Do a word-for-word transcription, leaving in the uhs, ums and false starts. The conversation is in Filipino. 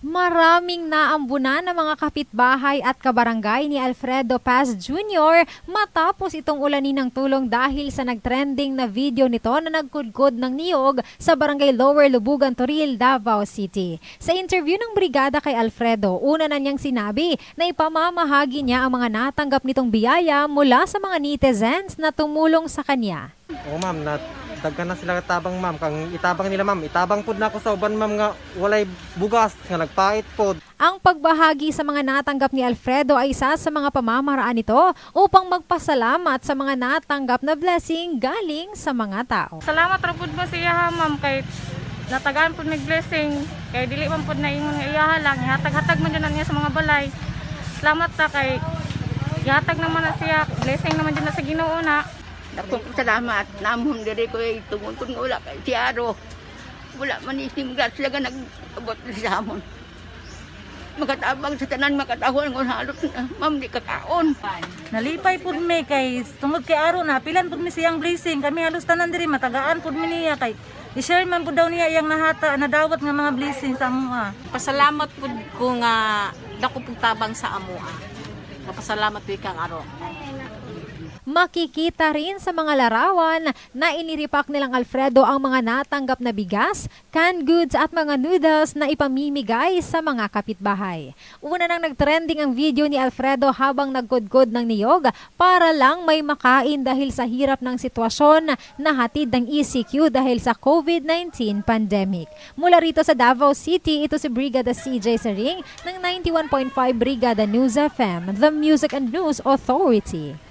Maraming naambunan ng mga kapitbahay at kabarangay ni Alfredo Paz Junior matapos itong ulanin ng tulong dahil sa nagtrending na video nito na nagkudkod ng niyog sa barangay Lower Lubugan, Toril, Davao City. Sa interview ng brigada kay Alfredo, una na niyang sinabi na ipamamahagi niya ang mga natanggap nitong biyaya mula sa mga netizens na tumulong sa kanya. Oo ma'am, daghan na sila tabang ma'am, kang itabang nila ma'am, itabang pod na ako sa uban ma'am nga walay bugas nga nagpait pod. Ang pagbahagi sa mga natanggap ni Alfredo ay isa sa mga pamamaraan nito upang magpasalamat sa mga natanggap na blessing galing sa mga tao. Salamat ra pud ba siya ma'am kay natagaan pud mig blessing kay dili man pud na ingon nga iyaha lang hatag-hatag man jud niya sa mga balay. Salamat ta kay ihatag naman na siya, blessing naman jud na sa Ginoo na. Dakong salamat, namon diri ko ay tungkol nga wala kay Tiaro. Wala man isim gas sila nga nag-abot sa amon. Makatabang sa tanan, makatahon ng halot na, ma'am, di kakaon. Nalipay pud mi kay tungod kay Aro na, pilan pud mi siyang blessing. Kami halos tanan diri matagaan pud mi niya kay i-share man pud daw niya iyang nahata, nadawat nga mga blessing sa amoa. Pasalamat pud ko nga dako pud tabang sa amoa. Napasalamat pud kang Aro. Makikita rin sa mga larawan na iniripak nilang Alfredo ang mga natanggap na bigas, canned goods at mga noodles na ipamimigay sa mga kapitbahay. Una nang nagtrending ang video ni Alfredo habang nagkudkod ng niyog para lang may makain dahil sa hirap ng sitwasyon na hatid ng E C Q dahil sa COVID nineteen pandemic. Mula rito sa Davao City, ito si Brigada C J Saring ng ninety-one point five Brigada News F M, The Music and News Authority.